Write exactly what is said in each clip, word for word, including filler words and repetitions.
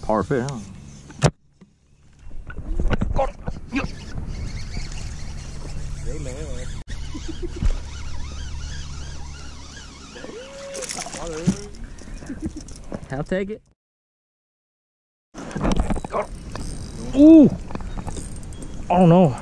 Perfect, huh? Got it. Yep. I'll take it. Got it. Ooh! Oh no.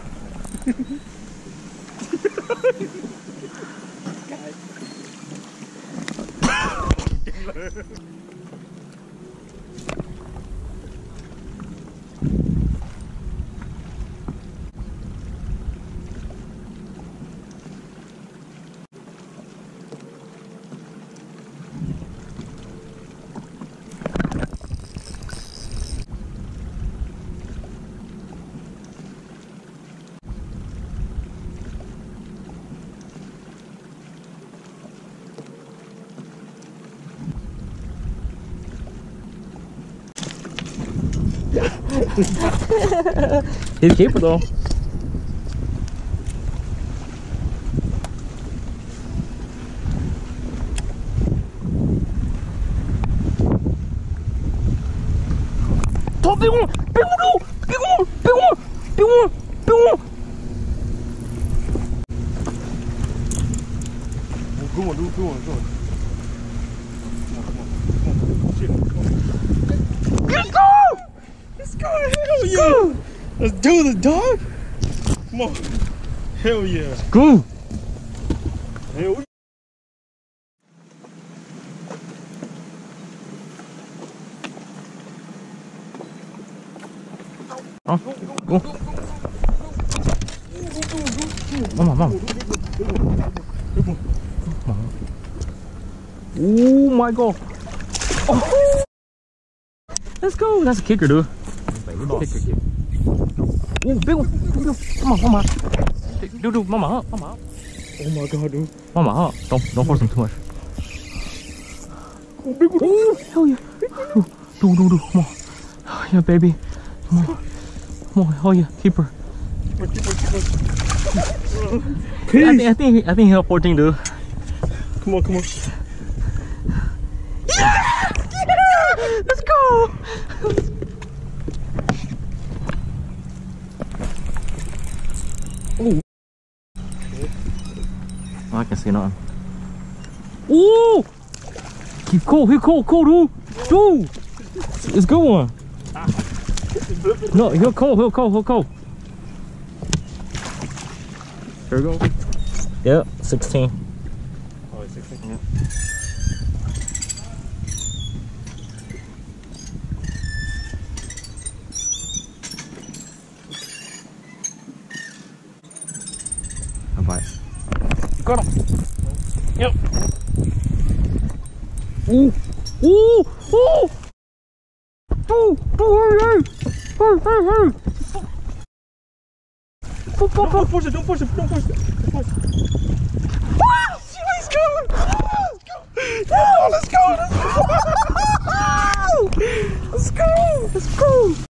He's a keeper though. Oh, big one! Big one! Oh, big one! Big one! Big one! Big one! Oh, good one, dude. Good one, good one. Come on, come on, come on. Shit, come on. Let's go! Let's go! Hell yeah! Let's do this, dog! Come on. Hell yeah. Go! Hell yeah. Oh, go. Mama, mama. Oh my god. Oh. Let's go. That's a kicker, dude. Kicker, kicker. Oh, big one. Big one. Come on, mama. Dude, dude, mama, huh? Mama. Oh my god, dude. Mama, huh? Don't, don't force him too much. Oh, big one. Oh, hell yeah. Dude, dude, dude, dude. Come on. Oh, yeah, baby. Come on. Come on. Oh yeah, keeper. Keep on, keep on, keep on. I think, I think, I think he held fourteen, dude. Come on, come on. Yeah! Yeah! Let's go! Oh. Oh, I can see nothing. Ooh! Keep cool, keep cool, cool, dude. Dude! It's a good one. No, he'll cold, he'll cold, he'll cold. Here we go. Yep, sixteen. Oh, it's sixteen? Yeah. I'll bite. You got him. Yep. Ooh. Ooh. Ooh. Ooh. Ooh, hurry, hurry. Hurry, hurry, hurry. Don't, don't push it, don't push it, don't push it. Don't push it. Ah, let's go. Let's go. Let's go. Let's go. Let's go. Let's go. Let's go.